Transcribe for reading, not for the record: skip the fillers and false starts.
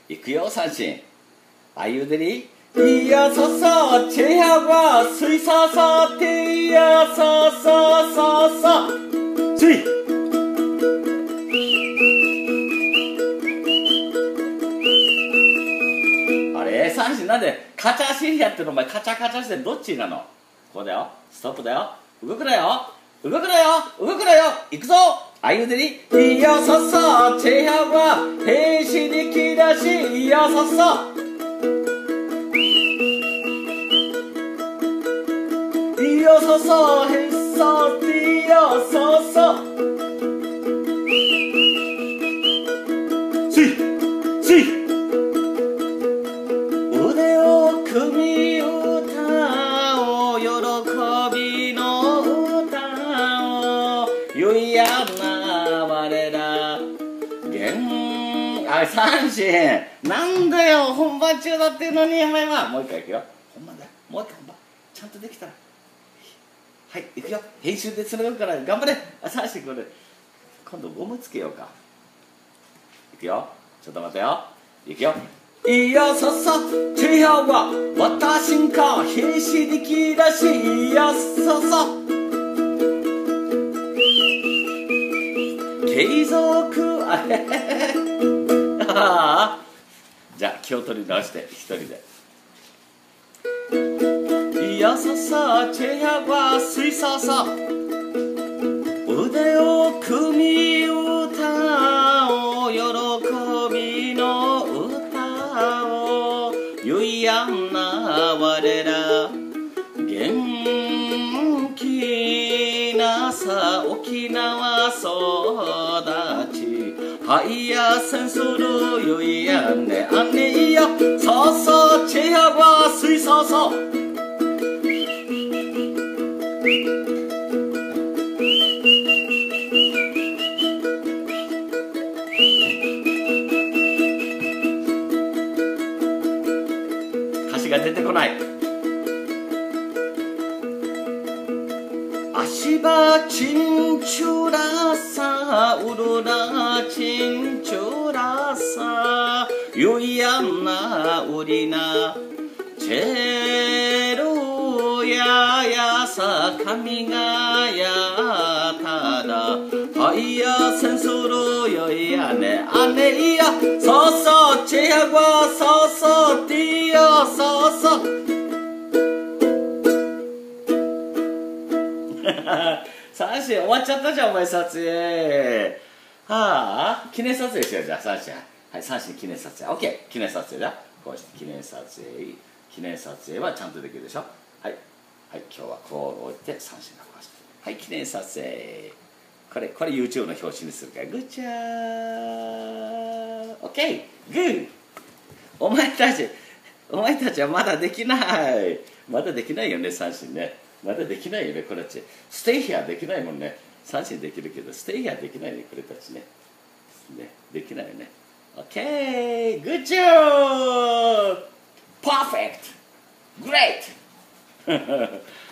いくよ、三振。Are you ready? いやささ、チェハはスイササテイヤササササスイ。あれ、三振なんでカチャシリやってるの？お前カチャカチャしてどっちなの？こうだよ、ストップだよ、動くなよ、動くなよ、動くなよ、行くぞ。あゆでにいやささ、チェハは兵士にきだし、いやささいやささ、へっさていやささスイスイ。腕を組み歌おう、喜びの歌を、ゆいやな我ら三振。なんだよ、本番中だってのに。お前はもう一回いくよ。本番だよ、もう一回本番ちゃんとできたら。はい、いくよ。編集でつながるから頑張れ。三振。これ今度ゴムつけようか。いくよ、ちょっと待てよ。いくよ。いやささ、チェハは私んか兵士力だし、いやささ継続。あれじゃあ気を取り直して一人で。いやささ、チェハはスイササ、腕を組み歌おう、喜びの歌を、ゆいやんな我ら元気なさ沖縄育ち、はいやせんするゆいやんねあねいやささ、チェハはスイササ歌詞が出てこない。足場チンチュラサウルラチンチュラサゆいやんなうりなチェルややさ神がやただはいやせんするよいやねあねいやささチェハはささティヤささ三振終わっちゃったじゃんお前撮影。はあ、記念撮影しよう。じゃあ三振、はい、三振記念撮影 OK。 記念撮影だ。こうして記念撮影、記念撮影はちゃんとできるでしょ。はいはい、今日はこう置いて三振がこうして、はい、記念撮影。これ YouTube の表紙にするから。グッチャー OK グー。お前たちはまだできない。まだできないよね、三振ね。まだできないよね、これたち。ステイヒアできないもんね。三振できるけど、ステイヒアできないね、これたちね。ね、できないよね。OK! Good job! Perfect! Great!